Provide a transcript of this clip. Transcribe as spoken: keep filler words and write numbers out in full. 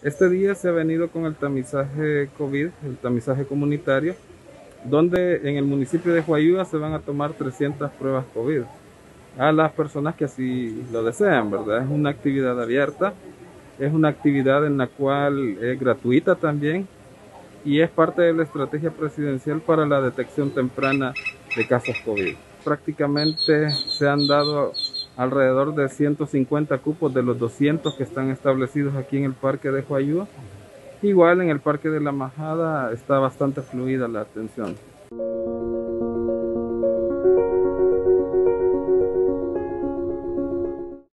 Este día se ha venido con el tamizaje COVID, el tamizaje comunitario, donde en el municipio de Huayúa se van a tomar trescientas pruebas COVID a las personas que así lo desean, ¿verdad? Es una actividad abierta, es una actividad en la cual es gratuita también y es parte de la estrategia presidencial para la detección temprana de casos COVID. Prácticamente se han dado alrededor de ciento cincuenta cupos de los doscientos que están establecidos aquí en el parque de Huayúa. Igual en el parque de la Majada está bastante fluida la atención.